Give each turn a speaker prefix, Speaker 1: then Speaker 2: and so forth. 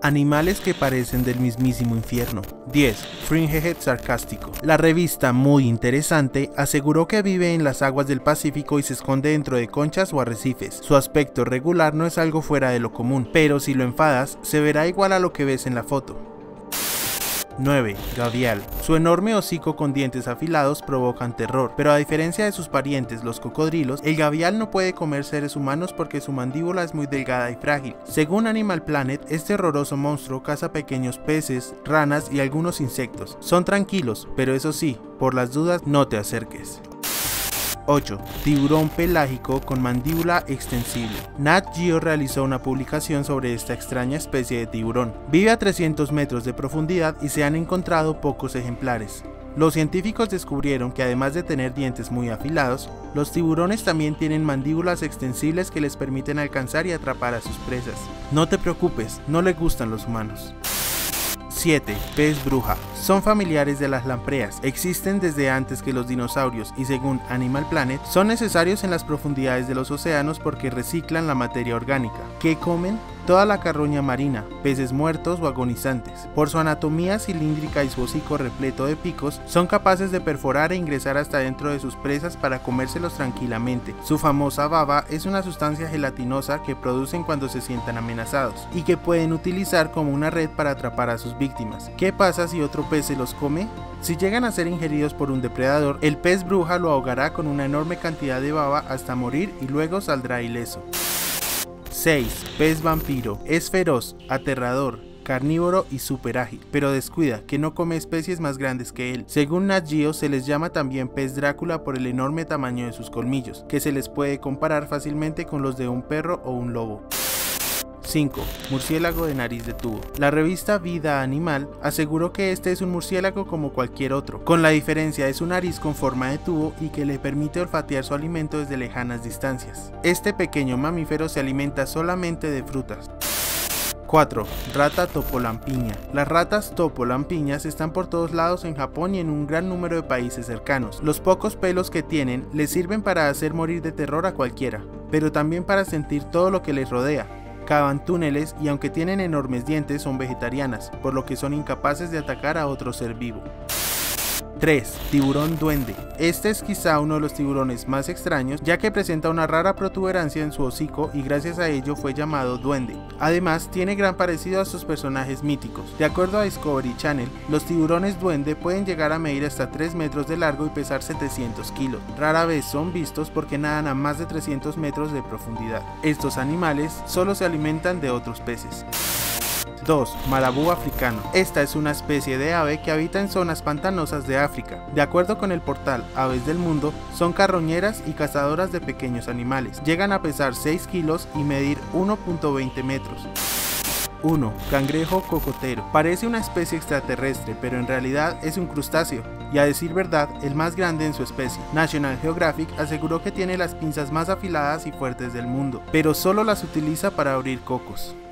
Speaker 1: Animales que parecen del mismísimo infierno. 10. Fringehead sarcástico. La revista Muy Interesante aseguró que vive en las aguas del Pacífico y se esconde dentro de conchas o arrecifes. Su aspecto regular no es algo fuera de lo común, pero si lo enfadas, se verá igual a lo que ves en la foto. 9. Gavial. Su enorme hocico con dientes afilados provocan terror, pero a diferencia de sus parientes los cocodrilos, el gavial no puede comer seres humanos porque su mandíbula es muy delgada y frágil. Según Animal Planet, este horroroso monstruo caza pequeños peces, ranas y algunos insectos. Son tranquilos, pero eso sí, por las dudas no te acerques. 8. Tiburón pelágico con mandíbula extensible. Nat Geo realizó una publicación sobre esta extraña especie de tiburón. Vive a 300 metros de profundidad y se han encontrado pocos ejemplares. Los científicos descubrieron que además de tener dientes muy afilados, los tiburones también tienen mandíbulas extensibles que les permiten alcanzar y atrapar a sus presas. No te preocupes, no le gustan los humanos. 7. Pez bruja. Son familiares de las lampreas, existen desde antes que los dinosaurios y según Animal Planet, son necesarios en las profundidades de los océanos porque reciclan la materia orgánica. ¿Qué comen? Toda la carroña marina, peces muertos o agonizantes. Por su anatomía cilíndrica y su hocico repleto de picos, son capaces de perforar e ingresar hasta dentro de sus presas para comérselos tranquilamente. Su famosa baba es una sustancia gelatinosa que producen cuando se sientan amenazados y que pueden utilizar como una red para atrapar a sus víctimas. ¿Qué pasa si otro pez se los come? Si llegan a ser ingeridos por un depredador, el pez bruja lo ahogará con una enorme cantidad de baba hasta morir y luego saldrá ileso. 6. Pez vampiro. Es feroz, aterrador, carnívoro y súper ágil, pero descuida que no come especies más grandes que él. Según Nat Geo, se les llama también pez Drácula por el enorme tamaño de sus colmillos, que se les puede comparar fácilmente con los de un perro o un lobo. 5. Murciélago de nariz de tubo. La revista Vida Animal aseguró que este es un murciélago como cualquier otro, con la diferencia de su nariz con forma de tubo y que le permite olfatear su alimento desde lejanas distancias. Este pequeño mamífero se alimenta solamente de frutas. 4. Rata topolampiña. Las ratas topolampiñas están por todos lados en Japón y en un gran número de países cercanos. Los pocos pelos que tienen les sirven para hacer morir de terror a cualquiera, pero también para sentir todo lo que les rodea. Cavan túneles y aunque tienen enormes dientes son vegetarianas, por lo que son incapaces de atacar a otro ser vivo. 3. Tiburón duende. Este es quizá uno de los tiburones más extraños, ya que presenta una rara protuberancia en su hocico y gracias a ello fue llamado duende. Además, tiene gran parecido a sus personajes míticos. De acuerdo a Discovery Channel, los tiburones duende pueden llegar a medir hasta 3 metros de largo y pesar 700 kilos. Rara vez son vistos porque nadan a más de 300 metros de profundidad. Estos animales solo se alimentan de otros peces. 2. Marabú africano. Esta es una especie de ave que habita en zonas pantanosas de África. De acuerdo con el portal Aves del Mundo, son carroñeras y cazadoras de pequeños animales. Llegan a pesar 6 kilos y medir 1.20 metros. 1. Cangrejo cocotero. Parece una especie extraterrestre, pero en realidad es un crustáceo, y a decir verdad, el más grande en su especie. National Geographic aseguró que tiene las pinzas más afiladas y fuertes del mundo, pero solo las utiliza para abrir cocos.